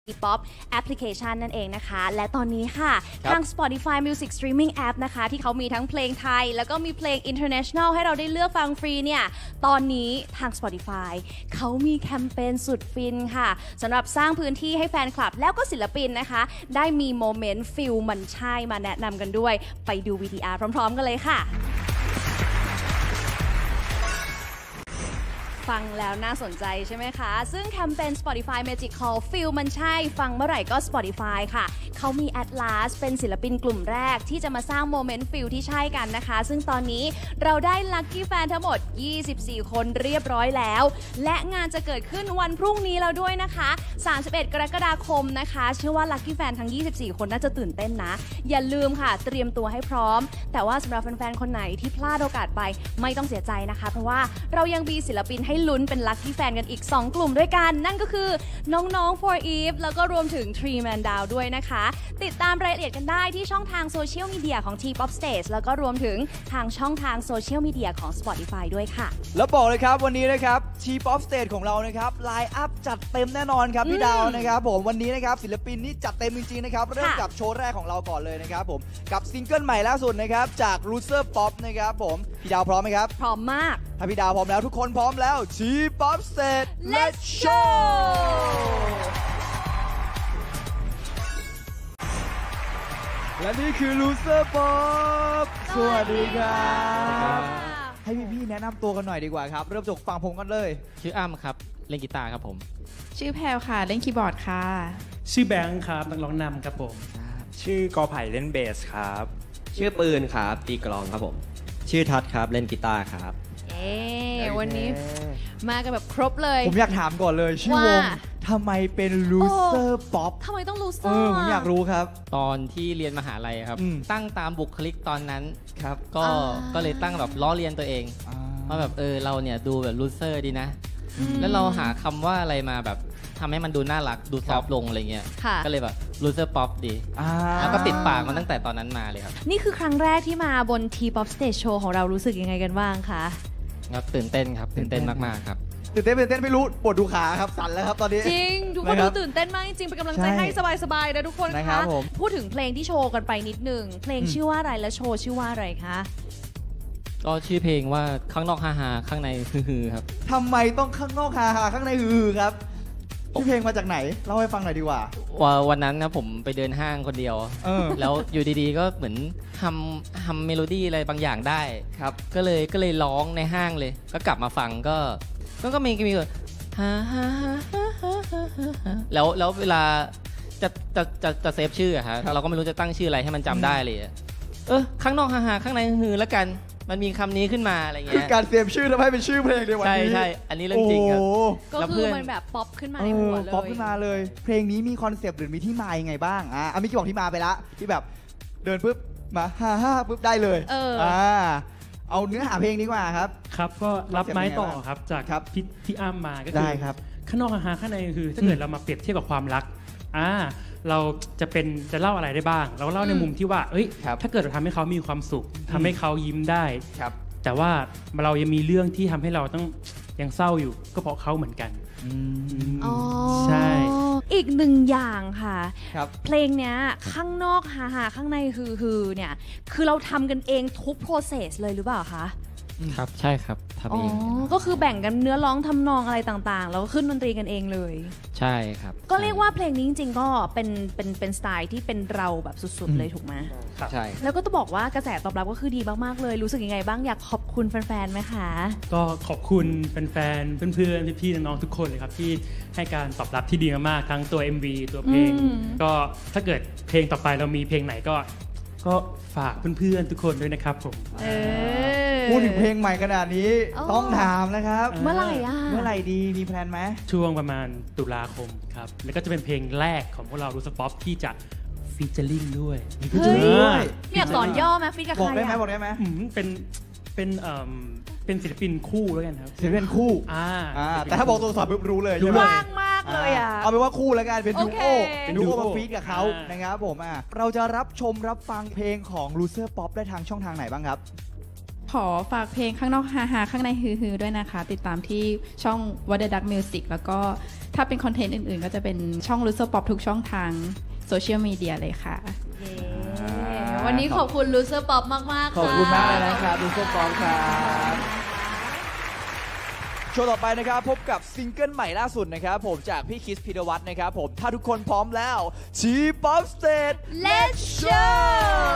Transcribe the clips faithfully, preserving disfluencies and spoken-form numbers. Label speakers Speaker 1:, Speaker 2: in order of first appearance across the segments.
Speaker 1: T-ป๊อป แอปพลิเคชันนั่นเองนะคะและตอนนี้ค่ะทาง Spotify Music Streaming App นะคะที่เขามีทั้งเพลงไทยแล้วก็มีเพลง International ให้เราได้เลือกฟังฟรีเนี่ยตอนนี้ทาง Spotify เขามีแคมเปญสุดฟินค่ะสำหรับสร้างพื้นที่ให้แฟนคลับแล้วก็ศิลปินนะคะได้มีโมเมนต์ฟิลมันใช่มาแนะนำกันด้วยไปดู วี ที อาร์ พร้อมๆกันเลยค่ะฟังแล้วน่าสนใจใช่ไหมคะซึ่งแคมเปญ Spotify Magic Call ฟิลมันใช่ฟังเมื่อไหร่ก็ Spotify ค่ะเขามี Atlas เป็นศิลปินกลุ่มแรกที่จะมาสร้างโมเมนต์ฟิลที่ใช่กันนะคะซึ่งตอนนี้เราได้ Lucky Fan ทั้งหมดยี่สิบสี่คนเรียบร้อยแล้วและงานจะเกิดขึ้นวันพรุ่งนี้แล้วด้วยนะคะสามสิบเอ็ดกรกฎาคมนะคะเชื่อว่า Lucky Fan ทั้งยี่สิบสี่คนน่าจะตื่นเต้นนะอย่าลืมค่ะเตรียมตัวให้พร้อมแต่ว่าสำหรับแฟนๆคนไหนที่พลาดโอกาสไปไม่ต้องเสียใจนะคะเพราะว่าเรายังมีศิลปินให้ลุ้นเป็น Lucky Fan กันอีกสองกลุ่มด้วยกันนั่นก็คือน้องๆ For Eve แล้วก็รวมถึง Three Man Down ด้วยนะคะติดตามรายละเอียดกันได้ที่ช่องทางโซเชียลมีเดียของ T-ป๊อป Stage แล้วก็รวมถึงทางช่องทางโซเชียลมีเดียของ Spotify ด้วยค่ะ
Speaker 2: แล้วบอกเลยครับวันนี้นะครับ T-ป๊อป Stage ของเรานะครับไลน์อัพจัดเต็มแน่นอนครับพี่ดาวนะครับผมวันนี้นะครับศิลปินนี่จัดเต็มจริงๆนะครับเริ่มกับโชว์แรกของเราก่อนเลยนะครับผมกับซิงเกิลใหม่ล่าสุดนะครับจาก Loser Pop นะครับผมพี่ดาวพร้อมไหมครับ
Speaker 1: พร้อมมาก
Speaker 2: ถ้าพี่ดาวพร้อมแล้วทุกคนพร้อมแล้ว T-ป๊อป Stage Let's Show และนี่คือ Loser Pop สวัสดีครับให้พี่ๆแนะนำตัวกันหน่อยดีกว่าครับเริ่มจากฝั่งผมกันเลย
Speaker 3: ชื่ออ้ำครับเล่นกีตาร์ครับผม
Speaker 4: ชื่อแพลวค่ะเล่นคีย์บอร์ดค่ะ
Speaker 5: ชื่อแบงค์ครับนักร้องนำครับผม
Speaker 6: ชื่อกอไผ่เล่นเบสครับ
Speaker 7: ชื่อปืนครับตีกลองครับผมชื่อทัศครับเล่นกีตาร์ครับ
Speaker 1: เอ๊วันนี้มากันแบบครบเลย
Speaker 2: ผมอยากถามก่อนเลยชื่อวงทำไมเป็น Loser Pop
Speaker 1: ทำไมต้อง Loser
Speaker 2: เออผมอยากรู้ครับ
Speaker 3: ตอนที่เรียนมหาลัยครับตั้งตามบุคลิกตอนนั้น
Speaker 2: ครับ
Speaker 3: ก็ก็เลยตั้งแบบล้อเลียนตัวเองว่าแบบเออเราเนี่ยดูแบบ Loser ดีนะแล้วเราหาคำว่าอะไรมาแบบทำให้มันดูน่ารักดูซอฟลงอะไรเงี้ยก็เลยแบบ Loser Pop ดีแล้วก็ติดปากมาตั้งแต่ตอนนั้นมาเลยครับ
Speaker 1: นี่คือครั้งแรกที่มาบน T-ป๊อป Stage Show ของเรารู้สึกยังไงกันบ้างคะ
Speaker 3: ครับตื่นเต้นครับตื่นเต้นมากๆครับ
Speaker 2: ตื่นเต้นตื่นเต้นไม่รู้ปวดดูขาครับสั่นแล้วครับตอนนี้
Speaker 1: จริงทุกคนดูตื่นเต้นมากจริงเป็นกำลังใจให้สบายๆนะทุกคนคะพูดถึงเพลงที่โชว์กันไปนิดนึงเพลงชื่อว่าอะไรและโชว์ชื่อว่าอะไรคะ
Speaker 3: ก็ชื่อเพลงว่าข้างนอกฮาฮาข้างในฮือครับ
Speaker 2: ทำไมต้องข้างนอกฮาฮาข้างในฮือครับชื่อเพลงมาจากไหนเล่าให้ฟังหน่อยดีกว่า
Speaker 3: วันนั้นนะผมไปเดินห้างคนเดียวแล้วอยู่ดีๆก็เหมือนทำทำเมโลดี้อะไรบางอย่างได้ครับก็เลยก็เลยร้องในห้างเลยก็กลับมาฟังก็ก็มีมีแบบฮ่าฮ่าฮ่าฮ่าฮ่าแล้วแล้วเวลาจะจะจะจะเซฟชื่ออะฮะเราก็ไม่รู้จะตั้งชื่ออะไรให้มันจำได้เลยเออข้างนอกฮาฮาข้างในฮือแล้วกันมันมีคำนี้ขึ้นมาอะไรเงี้ย
Speaker 2: คือการเซฟชื่อทำให้เป็นชื่อเพลงในวันนี้
Speaker 3: ใช่ใช่อันนี้เรื่องจริงครับ
Speaker 1: ก็คือมันแบบป๊อปขึ้นมาในหัวเลย
Speaker 2: ป๊อปขึ้นมาเลยเพลงนี้มีคอนเซปต์หรือมีที่มายังไงบ้างอ่ะอ่ะมีกี่บอกที่มาไปละที่แบบเดินปุ๊บมาฮ่าฮ่าปุ๊บได้เลย
Speaker 1: เออ
Speaker 2: อ่าเอาเนื้อหาเพลงดีกว่าครับ
Speaker 5: ครับก็รับไม้ต่อครับจากพี่ที่อ้ำมาก็คือข้างนอกฮาข้างในคือถ้าเกิดเรามาเปรียบเทียบกับความรักอ่าเราจะเป็นจะเล่าอะไรได้บ้างเราเล่าในมุมที่ว่าเอ้ยถ้าเกิดเราทำให้เขามีความสุขทำให้เขายิ้มได้แต่ว่าเรายังมีเรื่องที่ทำให้เราต้องยังเศร้าอยู่ก็เพราะเขาเหมือนกันใช่
Speaker 1: อีกหนึ่งอย่างค่ะเพลงเนี้ยข้างนอกฮาฮาข้างในฮือฮือเนี่ยคือเราทำกันเองทุก process เลยหรือเปล่าคะ
Speaker 3: ครับใช่ครับทำเอง
Speaker 1: ก็คือแบ่งกันเนื้อร้องทำนองอะไรต่างๆแล้วก็ขึ้นดนตรีกันเองเลย
Speaker 3: ใช่ครับ
Speaker 1: ก็เรียกว่าเพลงนี้จริงๆก็เป็นเป็นเป็นสไตล์ที่เป็นเราแบบสุดๆเลยถูกไหม
Speaker 3: ใช่
Speaker 1: แล้วก็ต้องบอกว่ากระแสตอบรับก็คือดีมากๆเลยรู้สึกยังไงบ้างอยากขอบคุณแฟนๆไหมคะ
Speaker 5: ก็ขอบคุณแฟนๆเพื่อนๆพี่ๆน้องๆทุกคนเลยครับที่ให้การตอบรับที่ดีมากๆทั้งตัว เอ็ม วี ตัวเพลงก็ถ้าเกิดเพลงต่อไปเรามีเพลงไหนก็ก็ฝากเพื่อนๆทุกคนด้วยนะครับผม
Speaker 2: พูดถึงเพลงใหม่ขนาดนี้ต้องถามนะครับ
Speaker 1: เมื่อไหร่อ่ะ
Speaker 2: เมื่อไหร่ดีมีแพลนไหม
Speaker 5: ช่วงประมาณตุลาคมครับแล้วก็จะเป็นเพลงแรกของพวกเราLoser Popที่จะฟีเจอริ่งด้วย
Speaker 1: มีฟีเจอริ่งด้วยอยากสอนย่อไหมฟีกับใคร
Speaker 2: บอกได้ไหมบอกได้ไหม
Speaker 5: เป็นเป็นเอ่อเป็นศิลปินคู่แล้วกันครับ
Speaker 2: ศิลปินคู่
Speaker 5: อ่า
Speaker 2: แต่ถ้าบอกตัวสอบปุ๊บรู้เลย
Speaker 1: ใช่ไหมว่างมากเลยอ่ะ
Speaker 2: เอาเป็นว่าคู่แล้วกันเป็นดูโอเป็นดูโอมาฟีดกับเขานะครับผมอ่ะเราจะรับชมรับฟังเพลงของ Loser Pop ได้ทางช่องทางไหนบ้างครับ
Speaker 4: ขอฝากเพลงข้างนอกฮาฮาข้างในฮือฮือด้วยนะคะ ติดตามที่ช่อง What the Duck Music แล้วก็ถ้าเป็นคอนเทนต์อื่นๆ ก็จะเป็นช่อง Loser Pop ทุกช่องทางโซเชียลมีเดียเลยค่ะ
Speaker 1: วันนี้ขอบคุณ Loser Pop มากๆค่ะ
Speaker 2: ขอบคุณมากเลยนะครับ Loser Pop ครับโชว์ต่อไปนะครับพบกับซิงเกิลใหม่ล่าสุดนะครับผมจากพี่คริสพีรวัตรนะครับผมถ้าทุกคนพร้อมแล้ว T-POP Stage
Speaker 1: Let's show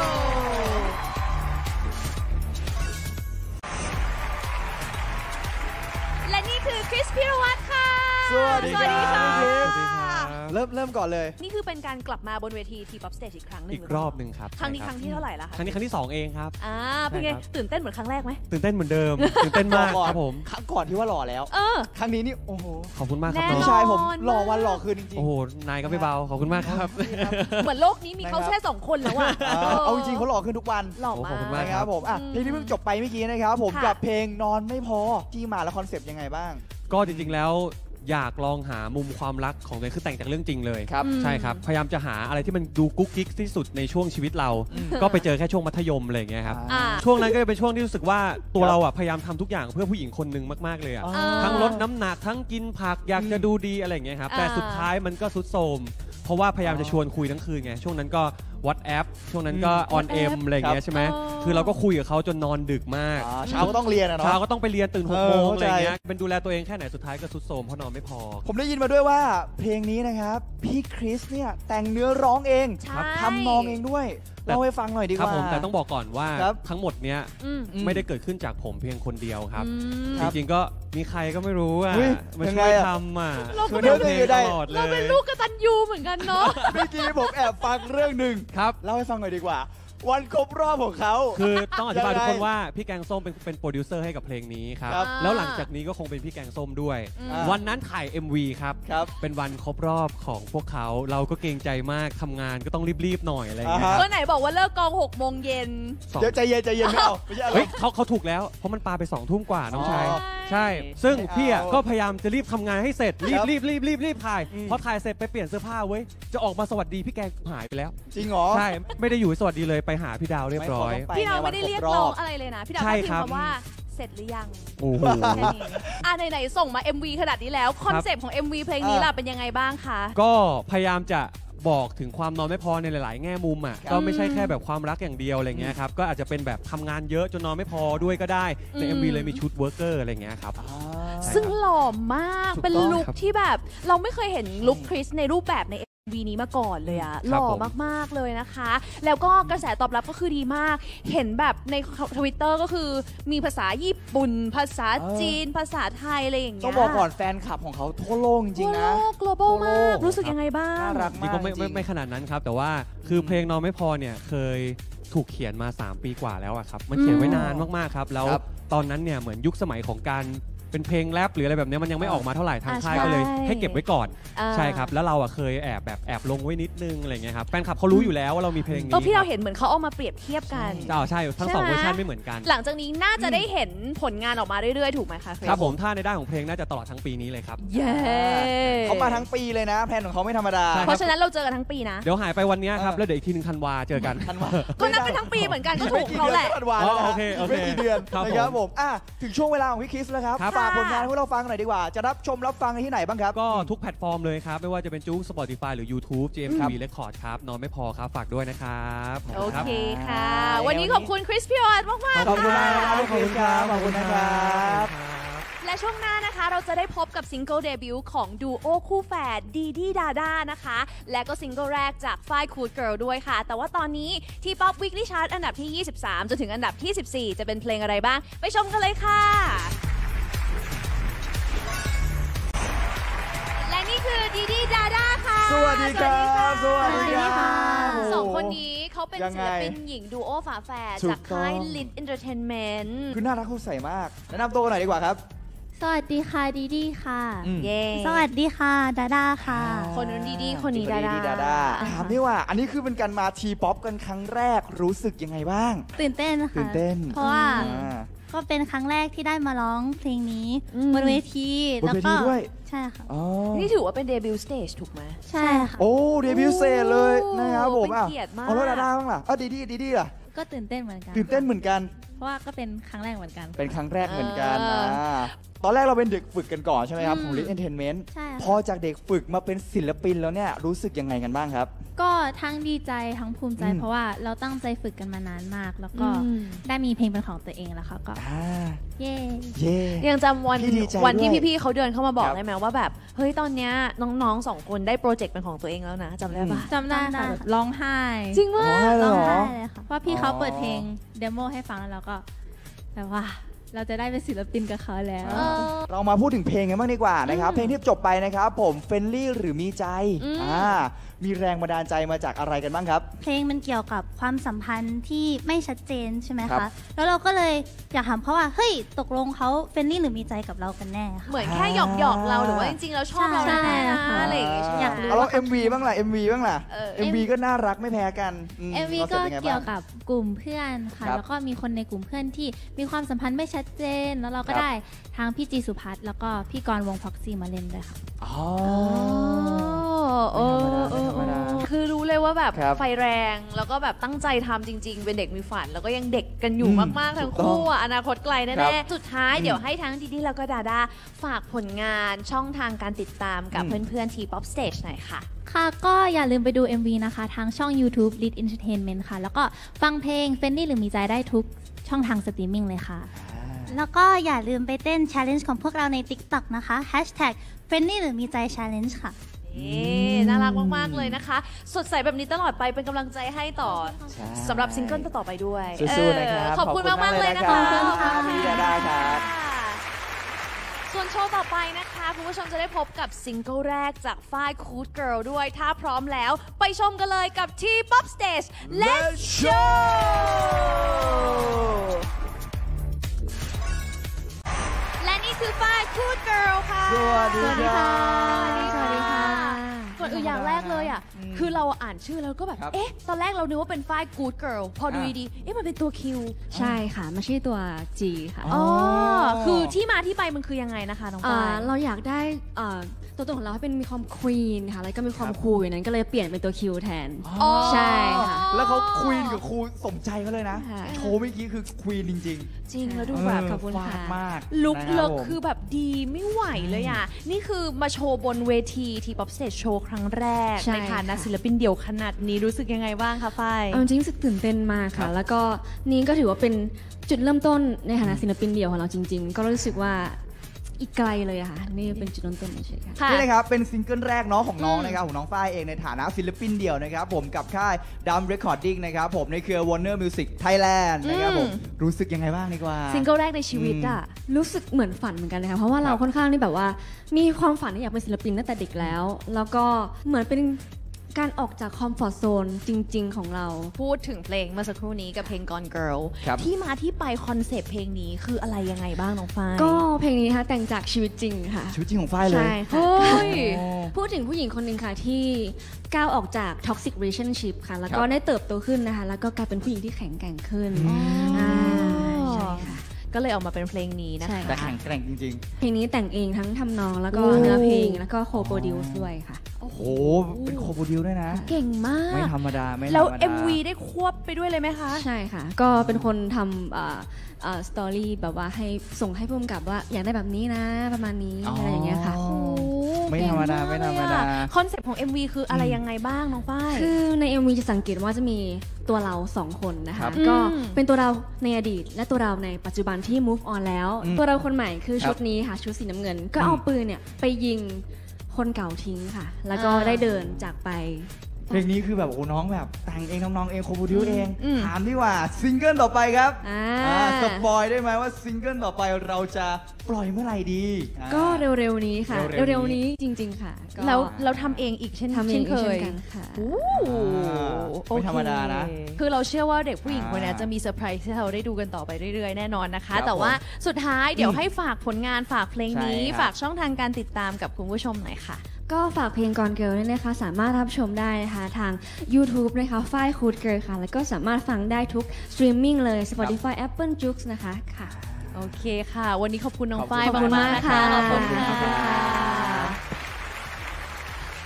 Speaker 1: และนี่คือคริสพีรวัตรค่ะ
Speaker 2: สวัสดีครับ
Speaker 1: ค่ะ
Speaker 2: สวัสดีครับ เริ่มเริ่มก่อนเลย
Speaker 1: นี่คือเป็นการกลับมาบนเวที T-POP Stage อีกครั้งหนึ่ง
Speaker 8: อีกรอบหนึ่งครับ
Speaker 1: ครั้งนี้ครั้งที่เท่าไหร่ละคะ
Speaker 8: ครั้งนี้ครั้งที่สองเองครับ
Speaker 1: อ่าเป็นไง
Speaker 8: ใช่ครับ
Speaker 1: ตื่นเต้นเหมือนครั้งแรกไหม
Speaker 8: ตื่นเต้นเหมือนเดิม ตื่นเต้นมากครับผม
Speaker 2: ครั้งก่อนที่ว่าหล่อแล้ว
Speaker 1: เออ
Speaker 2: ครั้งนี้นี่โอ้โห
Speaker 8: ขอบคุณมากครับ
Speaker 1: แน่
Speaker 8: น้อง
Speaker 2: พี่ชายผม
Speaker 1: นอน
Speaker 2: หล่อวัน
Speaker 1: มาก
Speaker 2: หล่อคืนจริง
Speaker 8: โอ้โหนายก็ไม่เบาขอบคุณมากครับ
Speaker 1: เหมือนโลกนี้มีเขาแค่สองคนแล้วอะ
Speaker 2: ๆอ่าเอาจริงๆเขาหล่อขึ้นทุกวัน
Speaker 1: หล่อ
Speaker 8: โอ้
Speaker 1: มา
Speaker 8: ขอบคุณมาก
Speaker 1: ก
Speaker 2: นะครับผมอ่ะ
Speaker 1: อืม
Speaker 2: เพลงที่เพิ่งจบไปเมื่อกี้นะครับผม
Speaker 1: ค่ะ
Speaker 2: กับเพลงนอนไม่พอที่มาและคอนเซปต์ยังไงบ้าง
Speaker 8: ก็จริงๆแล้วอยากลองหามุมความรักของตัวเองคือแต่งจากเรื่องจริงเลย
Speaker 2: ครับ
Speaker 8: ใช่ครับพยายามจะหาอะไรที่มันดูกุ๊กกิ๊กที่สุดในช่วงชีวิตเรา
Speaker 2: อืม
Speaker 8: ก็ไปเจอแค่ช่วงมัธยมอะไรอย่างเงี้ยครับ
Speaker 1: อ่า
Speaker 8: ช่วงนั้นก็จะเป็นช่วงที่รู้สึกว่าตัวเราอ่ะพยายามทำทุกอย่างเพื่อผู้หญิงคนหนึ่งมากๆเลยอ่ะ
Speaker 2: อ่า
Speaker 8: ทั้งลดน้ำหนักทั้งกินผักอยากจะดูดีอะไรอย่างเงี้ยครับ
Speaker 1: อ่า
Speaker 8: แต่สุดท้ายมันก็สุดโทรมเพราะว่าพยายามจะชวนคุยทั้งคืนไงช่วงนั้นก็ WhatsApp ช่วงนั้นก็
Speaker 2: อืม
Speaker 8: on M อะไรอย่างเงี้ยใช่ไหม
Speaker 1: อ๋อ
Speaker 8: คือเราก็คุยกับเขาจนนอนดึกมาก
Speaker 2: อ่าเช้าก็ต้องเรียนอะเนาะ
Speaker 8: เช้าก็ต้องไปเรียนตื่นหก
Speaker 2: เออ
Speaker 8: โมง
Speaker 2: เข้า
Speaker 8: อะไร
Speaker 2: ใจ
Speaker 8: เงี้ยเป็นดูแลตัวเองแค่ไหนสุดท้ายก็สุดโทรมเพราะนอนไม่พอ
Speaker 2: ผมได้ยินมาด้วยว่าเพลงนี้นะครับพี่คริสเนี่ยแต่งเนื้อร้องเอง
Speaker 1: ใช่
Speaker 2: ทำนองเองด้วย
Speaker 8: แต่
Speaker 2: เล่าให้ฟังหน่อยดี
Speaker 8: ค
Speaker 2: ก
Speaker 8: รับ
Speaker 2: ว่า
Speaker 8: ผมแต่ต้องบอกก่อนว่า
Speaker 2: ครับ
Speaker 8: ทั้งหมดเนี้ย
Speaker 1: อืม
Speaker 2: อืม
Speaker 8: ไม่ได้เกิดขึ้นจากผมเพียงคนเดียวครับ
Speaker 1: อืม
Speaker 8: จริงๆก็มีใครก็ไม่รู้อ่ะ
Speaker 2: เฮ้ย
Speaker 8: มา
Speaker 2: ยัง
Speaker 8: ช่
Speaker 2: ไง
Speaker 8: วย
Speaker 2: อะ
Speaker 8: ทำอ่ะ
Speaker 1: เราก็
Speaker 8: ช่วยทำเพลง
Speaker 2: ไม่รู้
Speaker 8: ต
Speaker 2: ได้
Speaker 8: ลอดเลย
Speaker 1: เราเป็นลูกกตัญญูเหมือนกันเนาะ
Speaker 2: เมื่อกี้ผมแอบฟังเรื่องหนึ่ง
Speaker 8: ครับ
Speaker 2: เล่าให้ฟังหน่อยดีกว่า วันครบรอบของเขา
Speaker 8: คือต้องอธิบาย
Speaker 2: ยังไง
Speaker 8: ทุกคนว่าพี่แกงส้มเป็นเป็นโปรดิวเซอร์ให้กับเพลงนี้ครับ
Speaker 2: ครับ
Speaker 8: แล้วหลังจากนี้ก็คงเป็นพี่แกงส้มด้วย
Speaker 2: อ่า
Speaker 8: วันนั้นถ่าย เอ็ม วี ครับ
Speaker 2: ครับ
Speaker 8: เป็นวันครบรอบของพวกเขาเราก็เกรงใจมากทำงานก็ต้องรีบๆหน่อยอะไรอย่างเงี้ย
Speaker 2: อ่าฮะ
Speaker 1: ก็ไหนบอกว่าเลิกกองหกโมงเย็น
Speaker 8: สอง
Speaker 2: เดี๋ยวใจเย็นใจเย็นไม่เอาไม่ใช่อะไร
Speaker 8: เฮ้ยเขาเขาถูกแล้วเพราะมันปาไปสองทุ่มกว่าน้องชาย
Speaker 2: อ๋อ
Speaker 8: ใช่ ซึ่ง
Speaker 2: ไม่เอา
Speaker 8: พี่อ่ะก็พยายามจะรีบทำงานให้เสร็จ รี
Speaker 2: ครับ บ
Speaker 8: รีบรีบรีบรีบถ่าย
Speaker 2: อืม
Speaker 8: พอถ่ายเสร็จไปเปลี่ยนเสื้อผ้าเว้ยจะออกมาสวัสดีพี่แกงหายไปแล้ว
Speaker 2: จริงเหรอ
Speaker 8: ใช่ไม่ได้อยู่สวัสดีเลยไปหาพี่ดาวเรียบร้อย
Speaker 2: ไม่
Speaker 1: พี่ดาว
Speaker 2: ในวั
Speaker 1: ไม่
Speaker 2: น
Speaker 1: ได้
Speaker 2: ครบ
Speaker 1: เรียก
Speaker 2: ร
Speaker 1: ร้
Speaker 2: อ
Speaker 1: อบ งอะไรเลยนะ พี่ดาว
Speaker 8: ใช่
Speaker 1: แค่พิม
Speaker 8: ครับ
Speaker 1: พ์คำว่าเสร็จหรือยัง
Speaker 8: โอ้โห
Speaker 1: แค่นี้อ่ะไหนๆส่งมา เอ็ม วี ขนาดนี้แล้ว คอนเซปต์ของ เอ็ม วี เพลงนี้ล่ะเป็นยังไงบ้างคะ
Speaker 8: ก็พยายามจะบอกถึงความนอนไม่พอในหลาย ๆ แง่มุมอ่ะ
Speaker 2: ครับ
Speaker 8: ก็ไม่ใช่แค่แบบความรักอย่างเดียวอะไรเงี้ยครับก็อาจจะเป็นแบบทำงานเยอะจนนอนไม่พอด้วยก็ได้ใน
Speaker 1: อืม
Speaker 8: เอ็ม วี เลยมีชุดเวิร์กเกอร์อะไรเงี้ยครับ
Speaker 2: อ่า
Speaker 1: ซึ่งหล่อมาก
Speaker 8: ถูกต้อง
Speaker 1: เป็นลุค
Speaker 8: ครับ
Speaker 1: ที่แบบเราไม่เคยเห็นลุคคริสในรูปแบบใน เอ็ม วี นี้มาก่อนเลยอะ
Speaker 8: ค
Speaker 1: ห
Speaker 8: รับ
Speaker 1: ล่อ
Speaker 8: ผม
Speaker 1: มากๆเลยนะคะ แล้วก็กระแสตอบรับก็คือดีมาก เห็นแบบในทวิตเตอร์ก็คือมีภาษาญี่ปุ่น ภาษา
Speaker 2: เออ
Speaker 1: จีน ภาษาไทยอะไรอย่างเงี้ย
Speaker 2: ต้องบอกก่อนแฟนคลับของเขาทั่วโลกจริ
Speaker 1: ทั่
Speaker 2: ง
Speaker 1: ว
Speaker 2: ๆ
Speaker 1: โล
Speaker 2: นะ
Speaker 1: ก global
Speaker 2: ทั่วโล
Speaker 1: มาก
Speaker 2: ก
Speaker 1: รู้สึกยังไงบ้าง
Speaker 2: น่ารัก
Speaker 8: นี่
Speaker 2: มาก
Speaker 8: ก็ไม่
Speaker 2: จ
Speaker 8: ไม่
Speaker 2: ริง
Speaker 8: ไม่ขนาดนั้นครับ แต่ว่าคือเพลงนอนไม่พอเนี่ยเคยถูกเขียนมา สาม ปีกว่าแล้วอะครับมันเขียนไว้นานมากๆครับแล้ว
Speaker 2: ครับ
Speaker 8: ตอนนั้นเนี่ยเหมือนยุคสมัยของการเป็นเพลงแรปหรืออะไรแบบเนี้ยมันยังไม่ออกมาเท่าไหร่ทาง
Speaker 1: อ่า
Speaker 8: ค่าย
Speaker 1: ใช่
Speaker 8: ก็เลยให้เก็บไว้ก่อน
Speaker 1: อ่า
Speaker 8: ใช่ครับแล้วเราอะเคยแอบแบบแอบลงไว้นิดนึงอะไรเงี้ยครับแฟนคลับเขารู้อยู่แล้วว่าเรามีเพลงนี้
Speaker 1: เออพี่เรา
Speaker 8: คบ
Speaker 1: เห็นเหมือนเขาเอามาเปรียบเทียบกัน
Speaker 8: อ๋อใช่ทั้งสอง
Speaker 1: ใช่ไหม
Speaker 8: เวอร์ชันไม่เหมือนกัน
Speaker 1: หลังจากนี้น่าจะได้เห็นผลงานออกมาเรื่อยๆ ถูกไหมคะเฟร
Speaker 8: ครับผมถ้าในด้านของเพลงน่าจะตลอดทั้งปีนี้เลยครับ
Speaker 1: เย้
Speaker 2: เขามาทั้งปีเลยนะแพลนของเขาไม่ธรรมดา
Speaker 8: ใช่
Speaker 1: เพราะฉะนั้นเราเจอกันทั้งปีนะ
Speaker 8: เดี๋ยวหายไปวันเนี้ยครับ
Speaker 2: เออ
Speaker 8: แล้วเดี๋ยวอีกทีหนึงธันวาเจอกัน
Speaker 2: ธันวา
Speaker 1: ก็นับเป็นทั้งปีเหมือนกันก็ถู
Speaker 2: ไม่
Speaker 1: ก
Speaker 2: กี่
Speaker 1: เขา
Speaker 2: เดือน
Speaker 1: แหละ
Speaker 2: ก็ธันวาแล้วนะ
Speaker 8: อ๋อโอเคโอเค
Speaker 2: ไม่กี่เดือน
Speaker 8: ครับ
Speaker 2: นะครับ
Speaker 8: ผม
Speaker 2: ผมอ่ะถึงช่วงเวลาของพี่คริสแล้วครับ
Speaker 8: ครับ
Speaker 2: ฝากผลงานให้เราฟังหน่อยดีกว่า จะรับชมรับฟังที่ไหนบ้างครับ
Speaker 8: ก็ทุกแพลตฟอร์มเลยครับ ไม่ว่าจะเป็นจุ๊ก Spotify หรือ YouTube จี เอ็ม ที วี Record ครับนอนไม่พอครับ ฝากด้วยนะครับขอบ
Speaker 1: โอ
Speaker 8: คุณครับ
Speaker 1: เคค่ะ
Speaker 2: อ่า
Speaker 1: วันนี้ขอบคุณคริสพิออดมากมากๆ
Speaker 2: ขอบคุณมาก
Speaker 1: ค่ะ
Speaker 2: ครับขอบคุณครับขอบคุณนะครับ
Speaker 1: และช่วงหน้านะคะเราจะได้พบกับซิงเกิลเดบิวต์ของดูโอคู่แฝดดีดีดาด้านะคะ และก็ซิงเกิลแรกจากฝ้ายคูดเกิร์ลด้วยค่ะ แต่ว่าตอนนี้ที่ Pop Weekly Chart อันดับที่ ยี่สิบสาม จนถึงอันดับที่ สิบสี่ จะเป็นเพลงอะไรบ้าง ไปชมกันเลยค่ะ และนี่คือดีดีดาด้าค่ะ
Speaker 2: สวัสดีครับสวัสดีครับ
Speaker 1: สองคนนี้เขาเป็น
Speaker 2: ยัง
Speaker 1: ศิ
Speaker 2: ไง
Speaker 1: ลปินหญิงดูโอฝาแฝด
Speaker 2: ถูก
Speaker 1: จากค่าย
Speaker 2: ต้อง
Speaker 1: Lit Entertainment
Speaker 2: คือน่ารักเขาใส่มากแนะนำตัวกันหน่อยดีกว่าครับ
Speaker 9: สวัสดีค่ะดีดีค่ะ
Speaker 2: อืม
Speaker 1: เย้
Speaker 9: สวัสดีค่ะดาดาค่ะ
Speaker 1: คนนู้นดีดีคนนี้ดา
Speaker 2: ดี
Speaker 1: ด้า
Speaker 2: ดีดาด้าถามได้ว่า อันนี้คือเป็นการมาทีป๊อปกันครั้งแรกรู้สึกยังไงบ้าง
Speaker 9: ตื่นเต้นค่ะ
Speaker 2: ตื่นเต้น
Speaker 9: เพราะว่า
Speaker 2: อ่า
Speaker 9: ก็เป็นครั้งแรกที่ได้มาร้องเพลงนี้
Speaker 1: อืม
Speaker 9: บนเวที
Speaker 2: บน
Speaker 9: แล้ว
Speaker 2: เว
Speaker 9: ก็
Speaker 2: ทีด้วย
Speaker 9: ใช่ค่ะ
Speaker 2: อ๋อ
Speaker 1: นี่ถือว่าเป็นเดบิวต์สเตจถูกไหม
Speaker 9: ใช่ค่ะ
Speaker 2: โอ้เดบิวต์เซตเลยนะครับผม
Speaker 1: เป็น
Speaker 2: อ่ะ
Speaker 1: เกียรติมาก
Speaker 2: เอาแล้วดาด้าบ้างล่ะเอ้าดีดีดีดีล่ะ
Speaker 9: ก็ตื่นเต้นเหมือนกัน
Speaker 2: ตื่นเต้นเหมือนกัน
Speaker 9: เพราะว่าก็เป็นครั้งแรกเหมือนกัน
Speaker 2: เป็นครั้งแรกเหมือนกัน
Speaker 1: เอออ่
Speaker 2: าตอนแรกเราเป็นเด็กฝึกกันก่อนใช่ไหมครับ
Speaker 9: อืม
Speaker 2: ของ Lit Entertainment
Speaker 9: ใช่ค่ะ
Speaker 2: พอจากเด็กฝึกมาเป็นศิลปินแล้วเนี่ยรู้สึกยังไงกันบ้างครับ
Speaker 9: ก็ทั้งดีใจทั้งภูมิใจ
Speaker 2: อืม
Speaker 9: เพราะว่าเราตั้งใจฝึกกันมานานมาก แล้วก็
Speaker 1: อืม
Speaker 9: ได้มีเพลงเป็นของตัวเองแล้วค่ะก็
Speaker 2: อ่า
Speaker 9: เย่
Speaker 2: เย่
Speaker 1: ยังจำวัน
Speaker 2: พี่ดีใจ
Speaker 1: วันที่
Speaker 2: ด้วย
Speaker 1: พี่ๆเขาเดินเข้ามาบอก
Speaker 2: ครับ
Speaker 1: ได้ไหมว่าแบบเฮ้ยตอนเนี้ยน้องๆสองคนได้โปรเจกต์เป็นของตัวเองแล้วนะจำได้ปะ
Speaker 9: จำได้ค่ะแบบร้องไห้
Speaker 1: จริง
Speaker 2: ร้
Speaker 1: ว่า
Speaker 2: องไห้เลย
Speaker 9: ร้อง
Speaker 2: เหรอ
Speaker 9: ไห้เลยค่ะเพราะพี่เขาเปิดเพลงเดโมให้ฟังแล้วเราก็แบบว่าเราจะได้เป็นศิลปินกับเขาแล้ว
Speaker 2: เรามาพูดถึงเพลงกันบ้างดีกว่านะครับ เพลงที่จบไปนะครับผมเฟนลี่หรือมีใจ
Speaker 1: อืม
Speaker 2: อ่ามีแรงบันดาลใจมาจากอะไรกันบ้างครับ
Speaker 9: เพลงมันเกี่ยวกับความสัมพันธ์ที่ไม่ชัดเจนใช่ไหม
Speaker 2: ครั
Speaker 9: คะ
Speaker 2: บ
Speaker 9: แล้วเราก็เลยอยากถามเขาว่าเฮ้ยตกลงเขาเฟรนลี่หรือมีใจกับเรากันแน่ค่ะ
Speaker 1: เหมือนแค่หยอกหยอกๆเราหรือว่าจริงๆเราชอบเรา
Speaker 9: ใช่
Speaker 1: แน่ๆนะ
Speaker 9: ค่ะ
Speaker 1: อะไรอย่างเงี้ยใช่ไหม
Speaker 9: อยากรู้
Speaker 2: เอาแล้ว เอ็ม วี บ้างล่ะ เอ็ม วี บ้างล่ะ
Speaker 1: เออ
Speaker 2: เอ็ม วี ก็น่ารักไม่แพ้กันม
Speaker 9: เอ็มวี
Speaker 2: ค
Speaker 9: ก็
Speaker 2: นซ็ปต์ป็นไงบ้าง
Speaker 9: เกี่ยวกับกลุ่มเพื่อนค่ะ
Speaker 2: ครับ
Speaker 9: แล้วก็มีคนในกลุ่มเพื่อนที่มีความสัมพันธ์ไม่ชัดเจน แล้วเราก็
Speaker 2: ครับ
Speaker 9: ได้ทางพี่จีสุพัฒน์แล้วก็พี่กรณ์วงพ็อกซี่มาเล่นด้วยค่ะ
Speaker 2: อ๋อ
Speaker 1: โอ้เออ
Speaker 2: ไม่ธรรมดา
Speaker 1: คือรู้เลยว่าแบบ
Speaker 2: ครับ
Speaker 1: ไฟแรงแล้วก็แบบตั้งใจทำจริง ๆ เป็นเด็กมีฝัน แล้วก็ยังเด็กกันอยู่
Speaker 2: อืม
Speaker 1: มากๆทั้ง
Speaker 2: ถูกต้อง
Speaker 1: คู่อะอนาคตไกล
Speaker 2: ครั
Speaker 1: แน่
Speaker 2: บ
Speaker 1: ๆสุดท้าย
Speaker 2: อืม
Speaker 1: เดี๋ยวให้ทั้งดิดี้แล้วก็ดาดาฝากผลงานช่องทางการติดตามกับ
Speaker 2: อืม
Speaker 1: เพื่อนๆ T-pop Stage หน่อยค่ะ
Speaker 9: ค่ะก็อย่าลืมไปดู เอ็ม วี นะคะ ทางช่อง YouTube Lit Entertainment ค่ะ แล้วก็ฟังเพลงเฟรนลี่หรือมีใจได้ทุกช่องทางสตรีมมิ่งเลยค่ะ แล้วก็อย่าลืมไปเต้น Challenge ของพวกเราใน TikTok นะคะ Hashtag เฟรนลี่หรือมีใจ Challenge ค่ะ
Speaker 1: นี่น่ารักมาก ๆ เลยนะคะ สดใสแบบนี้ตลอดไปเป็นกำลังใจให้ต่อ
Speaker 2: ใช่
Speaker 1: สำหรับซิงเกิลต่อๆไปด้วย
Speaker 2: สู้ๆนะครับ
Speaker 1: เออขอบคุณมาก ๆ เลยนะ
Speaker 2: ขอ
Speaker 1: คะ
Speaker 2: บคุณมากเลยนะครับ
Speaker 1: ขอบณ
Speaker 2: พี่ดาดาครับ
Speaker 1: ส่วนโชว์ต่อไปนะคะ คุณผู้ชมจะได้พบกับซิงเกิลแรกจากฝ้าย Cool Girl ด้วย ถ้าพร้อมแล้วไปชมกันเลยกับ T-pop Stage Let's Show และนี่คือฝ้าย Cool Girl ค่ะ
Speaker 2: สวัสดีค่ะ
Speaker 1: สวัสดีค่ะก่อนอื่นอย่างแรกเลยอ่ะ คือเราอ่านชื่อแล้วก็แบบ
Speaker 2: ครับ
Speaker 1: เอ๊ะ ตอนแรกเรานึกว่าเป็นฝ้าย Good Girl พอดู
Speaker 2: อ่า
Speaker 1: ดีๆ เอ๊ะ มันเป็นตัว Q
Speaker 10: ใช่ค่ะไม่ใช่ตัว G ค่ะ
Speaker 2: อ๋อ
Speaker 1: อ๋อ คือที่มาที่ไปมันคือยังไงนะคะน้อง
Speaker 10: เอ่
Speaker 1: ฝ้า
Speaker 10: อย เราอยากได้เอ่อตัวตนของเราให้เป็นมีความควีนค่ะ แล้วก็มีความคูลอย่างนั้นก็เลยเปลี่ยนเป็นตัว Q แทน
Speaker 1: อ๋อ
Speaker 10: ใช่ค่ะ
Speaker 2: แล้วเขาควีนกับครูสมใจเขาเลยนะ
Speaker 10: ค่ะ
Speaker 2: โชว์เมื่อกี้คือควีนจริง
Speaker 1: จริงแล้ว
Speaker 2: ๆ
Speaker 1: ดูแบบ
Speaker 2: เ
Speaker 10: ขอบคุณค่ะ
Speaker 2: ฟาดมาก
Speaker 1: ลุค
Speaker 2: นะ
Speaker 1: เลิก
Speaker 2: ผม
Speaker 1: คือแบบดีไม่ไหวเลยอ่ะ นี่คือมาโชว์บนเวที T-pop Stage Show ครั้งแรก
Speaker 10: ใช่
Speaker 1: ในฐานะ
Speaker 10: ค่ะ
Speaker 1: ศิลปินเดี่ยวขนาดนี้รู้สึกยังไงบ้างคะฝ้าย
Speaker 10: เอาจริงๆรู้สึกตื่นเต้นมาก
Speaker 2: ครั
Speaker 10: ค่ะ
Speaker 2: บ
Speaker 10: แล้วก็นี่ก็ถือว่าเป็นจุดเริ่มต้นในฐานะศิลปินเดี่ยวของเราจริง ๆ ก็รู้สึกว่าอีกไกลเลยอะค่ะ นี่เป็นจุดเริ่มต้นเฉยๆค่ะ
Speaker 1: ค่ะ
Speaker 2: นี่นะครับเป็นซิงเกิลแรกเนาะของน้อง
Speaker 1: อืม
Speaker 2: นะครับของน้องฝ้ายเองในฐานะศิลปินเดี่ยวนะครับผมกับค่ายดัมเรคคอร์ดิ้งนะครับผมในเครือ Warner Music Thailand นะครับผมรู้สึกยังไงบ้างดีกว่า
Speaker 1: ซิงเกิลแรกในชีวิตอ่ะ
Speaker 10: รู้สึกเหมือนฝันเหมือนกันเลยค่ะเพราะว่าเรา
Speaker 2: ครับ
Speaker 10: ค่อนข้างที่แบบว่า มีความฝันที่อยากเป็นศิลปินตั้งแต่เด็กแล้ว แล้วก็เหมือนเป็นการออกจากคอมฟอร์ทโซนจริง ๆ ของเรา
Speaker 1: พูดถึงเพลงเมื่อสักครู่นี้กับเพลง Gone Girl
Speaker 2: ครับ
Speaker 1: ที่มาที่ไปคอนเซปต์เพลงนี้คืออะไรยังไงบ้างน้องฝ้าย
Speaker 10: ก็เพลงนี้นะคะแต่งจากชีวิตจริงค่ะ
Speaker 2: ชีวิตจริงของฝ้ายเลย
Speaker 10: ใช่ค่ะ
Speaker 1: เฮ้ย
Speaker 2: โอ้
Speaker 10: พูดถึงผู้หญิงคนหนึ่งค่ะที่ก้าวออกจาก toxic relationship ค่ะ แล้วก็
Speaker 2: ครับ
Speaker 10: ได้เติบโตขึ้นนะคะ แล้วก็กลายเป็นผู้หญิงที่แข็งแกร่งขึ้น
Speaker 2: อืม
Speaker 10: อ่าใช่ค่ะ
Speaker 1: ก็เลยออกมาเป็นเพลงนี้นะ
Speaker 10: ใช่
Speaker 1: คะ
Speaker 2: แต่แข็งแกร่งจริง
Speaker 10: เพลงนี้แต่งเองทั้งทำนองแล้วก็
Speaker 2: โอ้
Speaker 10: เนื้อเพลงแล้วก็โคโปรดิวส์ด้วยค่ะ
Speaker 2: ๆ โอ้โห เป็นโคโปรดิวด้วยนะ
Speaker 1: เก่งมาก
Speaker 2: ไม่ธรรมดา ไม่ธรรมดา
Speaker 1: แล้ว เอ็ม วี ได้ควบไปด้วยเลยไหมคะ
Speaker 10: ใช่ค่ะ ก็เป็นคนทำอ่าอ่าสตอรี่แบบว่าให้ส่งให้ผู้กำกับว่าอยากได้แบบนี้นะ ประมาณนี้
Speaker 2: อ๋ออ
Speaker 10: อะไรอย่างเงี้ยค่ะ
Speaker 1: โอ้
Speaker 2: ไม่ธรรมดา
Speaker 1: เก่งก
Speaker 2: ไม่ธรรมดา
Speaker 1: เลยอะคอนเซปต์ของ เอ็ม วี คืออะไรยังไงบ้างน้องฝ้าย
Speaker 10: คือใน เอ็ม วี จะสังเกตว่าจะมีตัวเราสองคนนะ
Speaker 2: ครั
Speaker 10: คะ
Speaker 2: บ
Speaker 10: ก็
Speaker 1: อืม
Speaker 10: เป็นตัวเราในอดีต และตัวเราในปัจจุบันที่ move on แล้ว
Speaker 2: อืม
Speaker 10: ตัวเราคนใหม่คือ
Speaker 2: ครับ
Speaker 10: ชุดนี้ค่ะชุดสีน้ำเงิน ก็
Speaker 2: อืม
Speaker 10: เอาปืนเนี่ยไปยิงคนเก่าทิ้งค่ะ แล้วก็
Speaker 1: อ่า
Speaker 10: ได้เดินจากไป
Speaker 2: เพลงนี้คือแบบโอ้น้องแบบแต่งเองทำนองเองโคโปรดิวเอง
Speaker 1: อืม
Speaker 2: ถามดีกว่าซิงเกิลต่อไปครับ
Speaker 10: อ่า
Speaker 2: อ่าสปอยได้ไหมว่าซิงเกิลต่อไปเราจะปล่อยเมื่อไหร่ดีอ่า
Speaker 10: ก็เร็วๆนี้ค่ะ
Speaker 2: เร็วๆนี้
Speaker 10: เร็วๆนี้จริง ๆ ค่ะก็
Speaker 1: แล้วเราทำเองอีกเช่น
Speaker 10: ทำเอง
Speaker 1: ช่นเค
Speaker 10: เช่น
Speaker 1: ย
Speaker 10: กันค่ะ
Speaker 1: โอ้
Speaker 2: อ่าไม่ธรรมดานะ
Speaker 1: โอเคคือเราเชื่อว่าเด็กผู้หญิงคนนี้
Speaker 2: อ่า
Speaker 1: จะมีเซอร์ไพรส์ที่เราได้ดูกันต่อไปเรื่อยๆ แน่นอนนะคะ
Speaker 2: ครับ
Speaker 1: แต่ว่าสุดท้ายเดี๋ยว
Speaker 2: อืม
Speaker 1: ให้ฝากผลงานฝากเพลงนี้
Speaker 2: ใช่ครับ
Speaker 1: ฝากช่องทางการติดตามกับคุณผู้ชมหน่อยค่ะ
Speaker 10: ก็ฝากเพลง Gone Girl ด้วยนะคะ สามารถรับชมได้นะคะทาง YouTube นะคะฝ้าย Cool Girl ค่ะ แล้วก็สามารถฟังได้ทุกสตรีมมิ่งเลย Spotify Apple Joox นะคะค่ะ
Speaker 1: โอเคค่ะ วันนี้ขอบคุณน้อง
Speaker 2: ขอบคุณ
Speaker 1: ฝ้าย
Speaker 2: ขอบคุณ
Speaker 1: มากๆนะคะ
Speaker 10: มากค่ะ
Speaker 1: ขอบคุณ
Speaker 2: ขอบคุณ
Speaker 1: ค่ะ
Speaker 2: ค่ะ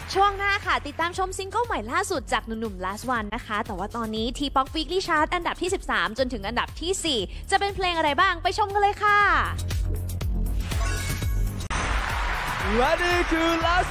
Speaker 1: ช่วงหน้าค่ะติดตามชมซิงเกิลใหม่ล่าสุดจากหนุ่มๆ Last One นะคะแต่ว่าตอนนี้ T-pop Weekly Chart อันดับที่สิบสามจนถึงอันดับที่สี่จะเป็นเพลงอะไรบ้างไปชมกันเลยค่ะ
Speaker 2: และนี่คือ Last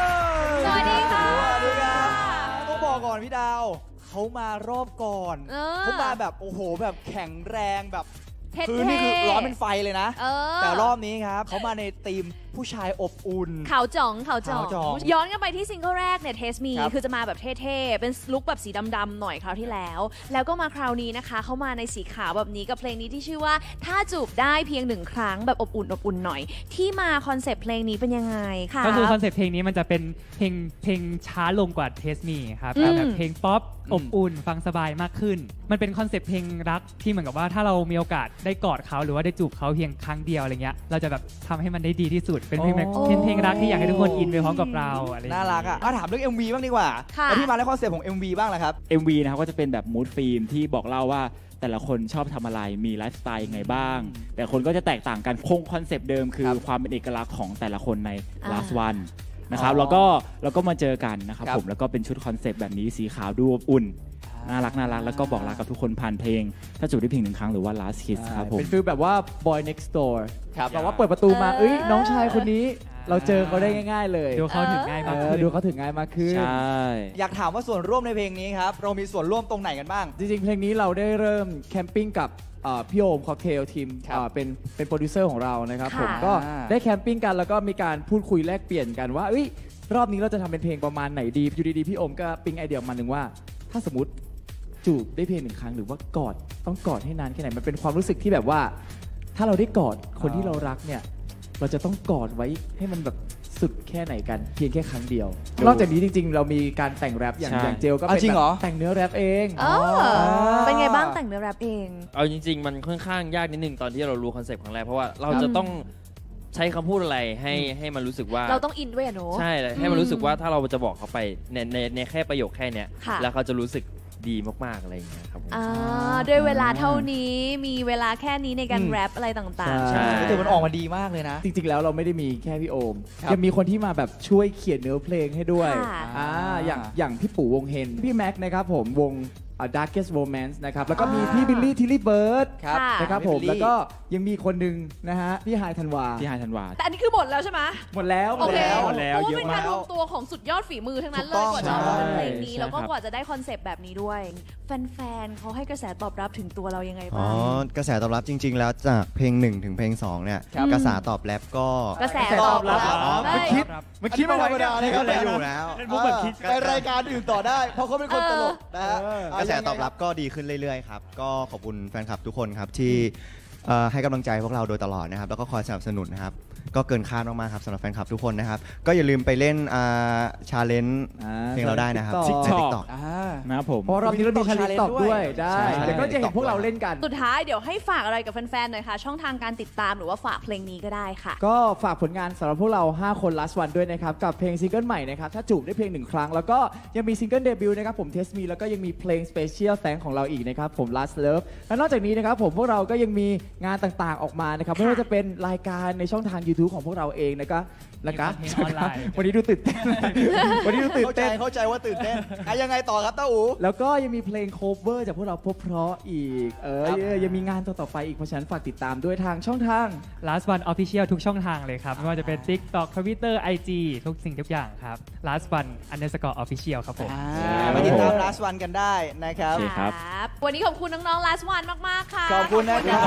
Speaker 2: One
Speaker 1: สวัสดีค่ะ
Speaker 2: สวัสดีครับต้องบอกก่อนพี่ดาวเขามารอบก่อนเขามาแบบโอ้โหแบบแข็งแรงแบบคือนี่คือร้อนเป็นไฟเลยนะแต่รอบนี้ครับเขามาในธีมผู้ชายอบอุ่น
Speaker 1: ขาวจ่องขาวจ่องย้อนกันไปที่ซิงเกิลแรกเนี่ย Taste Me คือจะมาแบบเท่ๆเป็นลุคแบบสีดำๆหน่อยคราวที่แล้วแล้วก็มาคราวนี้นะคะเขามาในสีขาวแบบนี้กับเพลงนี้ที่ชื่อว่าถ้าจูบได้เพียงหนึ่งครั้งแบบอบอุ่นอบอุ่นหน่อยที่มาคอนเซปต์เพลงนี้เป็นยังไงค่ะ
Speaker 11: ก็คือคอนเซปต์เพลงนี้มันจะเป็นเพลงเพลงช้าลงกว่า Taste Me ครับแบบเพลงป๊อปอบอุ่นฟังสบายมากขึ้นมันเป็นคอนเซปต์เพลงรักที่เหมือนกับว่าถ้าเรามีโอกาสได้กอดเขาหรือว่าได้จูบเขาเพียงครั้งเดียวอะไรเงี้ยเราจะแบบทำให้มันได้ดีที่สุดเป็นเพลงเป็นเพลงรักที่อยากให้ทุกคนอินไปพร้อมกับเราอะไร
Speaker 2: น่ารักอ่ะมาถามเรื่อง เอ็ม วี บ้างดีกว่าแล้วที่มาในคอนเซปต์ของ เอ็ม วี บ้างล่ะครับ
Speaker 12: เอ็ม วี นะครับก็จะเป็นแบบมูดฟิล์มที่บอกเล่าว่าแต่ละคนชอบทำอะไรมีไลฟ์สไตล์ยังไงบ้างแต่คนก็จะแตกต่างกันคงคอนเซปต์เดิมคือความเป็นเอกลักษณ์ของแต่ละคนใน Last One นะครับแล้วก็แล้วก็มาเจอกันนะครับผมแล้วก็เป็นชุดคอนเซปต์แบบนี้สีขาวดูอบอุ่นน่ารักน่ารักแล้วก็บอกรักกับทุกคนผ่านเพลงถ้าจูบได้เพียงหนึ่งครั้งหรือว่า Last Kiss ครับผม
Speaker 13: เป็นฟีลแบบว่า Boy Next Door แบบว่าเปิดประตูมาเอ้ยน้องชายคนนี้เราเจอเขาได้ง่ายๆเลย
Speaker 11: ดูเขาถึงง่ายมากขึ้น
Speaker 13: ดูเขาถึงง่ายมากขึ้น
Speaker 12: ใช่
Speaker 2: อยากถามว่าส่วนร่วมในเพลงนี้ครับเรามีส่วนร่วมตรงไหนกันบ้าง
Speaker 13: จริงๆเพลงนี้เราได้เริ่มแคมปิ้งกับพี่โอมค็อกเทลทีมเป็นเป็นโปรดิวเซอร์ของเรานะครับผมก็ได้แคมปิ้งกันแล้วก็มีการพูดคุยแลกเปลี่ยนกันว่าเอ้ยรอบนี้เราจะทำเป็นเพลงประมาณไหนดีอยู่ดีๆพี่โอมก็ปิ๊งไอเดียมาหนึ่งว่าถ้าสมมติจูบได้เพียงหนึ่งครั้งหรือว่ากอดต้องกอดให้นานแค่ไหนมันเป็นความรู้สึกที่แบบว่าถ้าเราได้กอดคนที่เรารักเนี่ยเราจะต้องกอดไว้ให้มันแบบสุดแค่ไหนกันเพียงแค่ครั้งเดียวนอกจากนี้จริงๆเรามีการแต่งแรปอย่างอย่างเจลก็เป็นแต่งเนื้อแรปเอง
Speaker 1: เป็นไงบ้างแต่งเนื้อแรปเอง
Speaker 14: เอาจริงๆมันค่อนข้างยากนิดนึงตอนที่เรารู้คอนเซปต์ครั้งแรกเพราะว่าเราจะต้องใช้คำพูดอะไรให้ให้มันรู้สึกว่า
Speaker 1: เราต้องอินด้วยเนอะ
Speaker 14: ใช่ให้มันรู้สึกว่าถ้าเราจะบอกเขาไปในในในแค่ประโยคแค่เนี้ยแล้วเขาจะรู้สึกดีมากๆอะไรอย่างเงี้ยครับ
Speaker 1: อ่าด้วยเวลาเท่านี้มีเวลาแค่นี้ในการแรปอะไรต่างๆ
Speaker 2: ใช่แต่มันออกมาดีมากเลยนะ
Speaker 13: จริงๆแล้วเราไม่ได้มีแค่พี่โอมยังมีคนที่มาแบบช่วยเขียนเนื้อเพลงให้ด้วยอ่าอย่างอย่างพี่ปู่วงเฮนพี่แม็กนะครับผมวงDarkest Romance นะครับแล้วก็มีพี่บิลลี่ทิลลี่เบิร์ดนะครับผมแล้วก็ยังมีคนหนึ่งนะฮะพี่ไฮธันวา
Speaker 12: พี่ไฮธันวา
Speaker 1: แต่อันนี้คือหมดแล้วใช่ไหม
Speaker 13: หมดแล้ว
Speaker 1: หมดแล้ว
Speaker 12: หมดแล้ว
Speaker 1: เยอะมากเป็นการรวมตัวของสุดยอดฝีมือทั้งนั้นเลยกว่าจะมาเป็นเพลงนี้แล้วก็กว่าจะได้คอนเซปต์แบบนี้ด้วยแฟนๆเขาให้กระแสตอบรับถึงตัวเรายังไงบ้าง
Speaker 15: อ๋อกระแสตอบรับจริงๆแล้วจากเพลงหนึ่งถึงเพลงสองเนี่ยกระแสตอบรับก็
Speaker 1: กระแสตอบรับ
Speaker 2: มันคิดมันคิดไม่ธรรมดาเลยครับ
Speaker 15: อยู่แล้ว
Speaker 2: ไปรายการอื่นต่อได้เพราะเขาเป็นคนตลกนะฮะ
Speaker 15: กระแสตอบรับก็ดีขึ้นเรื่อยๆครับก็ขอบคุณแฟนคลับทุกคนครับที่ให้กำลังใจพวกเราโดยตลอดนะครับแล้วก็คอยสนับสนุนนะครับก็เกินคาดมากๆครับสำหรับแฟนคลับทุกคนนะครับก็อย่าลืมไปเล่นชาเลนจ์เพลงเราได้นะครับใน ติ๊กต็อก
Speaker 12: นะครับผม
Speaker 13: เพราะรอบนี้เรามีชาเลนจ์ตอกด้วยได้เดี๋ยวก็จะเห็นพวกเราเล่นกัน
Speaker 1: สุดท้ายเดี๋ยวให้ฝากอะไรกับแฟนๆหน่อยค่ะช่องทางการติดตามหรือว่าฝากเพลงนี้ก็ได้ค่ะ
Speaker 13: ก็ฝากผลงานสำหรับพวกเราห้าคน Last One ด้วยนะครับกับเพลงซิงเกิลใหม่นะครับถ้าจูบได้เพลงหนึ่งครั้งแล้วก็ยังมีซิงเกิลเดบิวต์นะครับผม Taste Me แล้วก็ยังมีเพลง Special Thanks ของเราอีกนะครับผม Last Love และนอกจากนี้นะครับผมพวกเราก็ยังมีงานต่างๆออกมานะครับไม่ว่าจะเป็นรายการในช่องทาง YouTube ของพวกเราเองนะครับแล้วก็วันนี้ดูตื่นเต้นวันนี้ดูตื่นเต้น
Speaker 2: เข้าใจว่าตื่นเต้นยังไงต่อครับต้าอู
Speaker 13: แล้วก็ยังมีเพลงโคเวอร์จากพวกเราพบเพราะอีกเออยังมีงานต่อๆไปอีกเพราะฉะนั้นฝากติดตามด้วยทางช่องทาง
Speaker 11: Last One Official ทุกช่องทางเลยครับไม่ว่าจะเป็น TikTok Twitter ไอ จี ทุกสิ่งทุกอย่างครับ Last One Underscore Official ครับผม
Speaker 2: มาติดตาม Last One กันได้นะครับ
Speaker 1: วันนี้ขอบคุณน้องๆ Last One มากๆค่ะ
Speaker 2: ขอบคุณนะครับ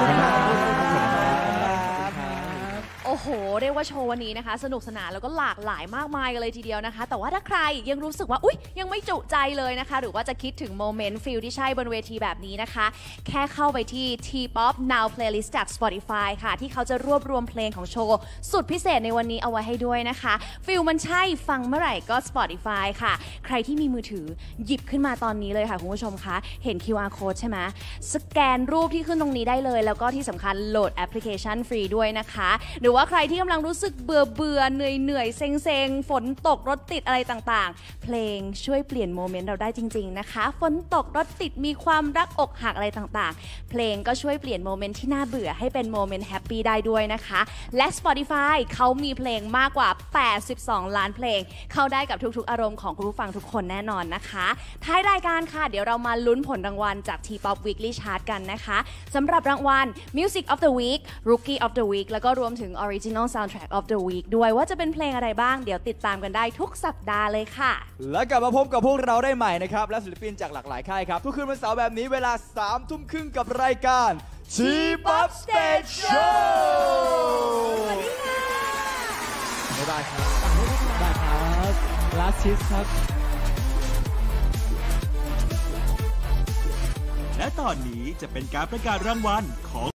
Speaker 1: โอ้โหเรียกว่าโชว์วันนี้นะคะสนุกสนานแล้วก็หลากหลายมากมายกันเลยทีเดียวนะคะแต่ว่าถ้าใครยังรู้สึกว่าอุ๊ยยังไม่จุใจเลยนะคะหรือว่าจะคิดถึงโมเมนต์ฟิลที่ใช่บนเวทีแบบนี้นะคะแค่เข้าไปที่ T-pop Now Playlist จาก Spotify ค่ะที่เขาจะรวบรวมเพลงของโชว์สุดพิเศษในวันนี้เอาไว้ให้ด้วยนะคะฟิลมันใช่ฟังเมื่อไหร่ก็ Spotify ค่ะใครที่มีมือถือหยิบขึ้นมาตอนนี้เลยค่ะคุณผู้ชมคะเห็น คิว อาร์ Code ใช่ไหมสแกนรูปที่ขึ้นตรงนี้ได้เลยแล้วก็ที่สำคัญโหลดแอปพลิเคชันฟรีด้วยนะคะหรือว่าว่าใครที่กำลังรู้สึกเบื่อเบื่อเหนื่อยเหนื่อยเซ็งเซ็งฝนตกรถติดอะไรต่างๆเพลงช่วยเปลี่ยนโมเมนต์เราได้จริงๆนะคะฝนตกรถติดมีความรักอกหักอะไรต่างๆเพลงก็ช่วยเปลี่ยนโมเมนต์ที่น่าเบื่อให้เป็นโมเมนต์แฮปปี้ได้ด้วยนะคะและ Spotify เขามีเพลงมากกว่าแปดสิบสองล้านเพลงเข้าได้กับทุกๆอารมณ์ของคุณผู้ฟังทุกคนแน่นอนนะคะท้ายรายการค่ะเดี๋ยวเรามาลุ้นผลรางวัลจาก T-pop Weekly Chart กันนะคะสำหรับรางวัล Music of the Week Rookie of the Week แล้วก็รวมถึง Original Soundtrack of the Week ด้วยว่าจะเป็นเพลงอะไรบ้างเดี๋ยวติดตามกันได้ทุกสัปดาห์เลยค่ะ
Speaker 2: และกลับมาพบกับพวกเราได้ใหม่นะครับและศิลปินจากหลากหลายค่ายครับทุกคืนวันเสาร์แบบนี้เวลาสามทุ่มครึ่งกับรายการ T-pop Stage Show สวัสดีค่ะบ๊ายบายครับบ๊ายบายครับ Last Kiss ครับ
Speaker 16: และตอนนี้จะเป็นการประกาศรางวัลของ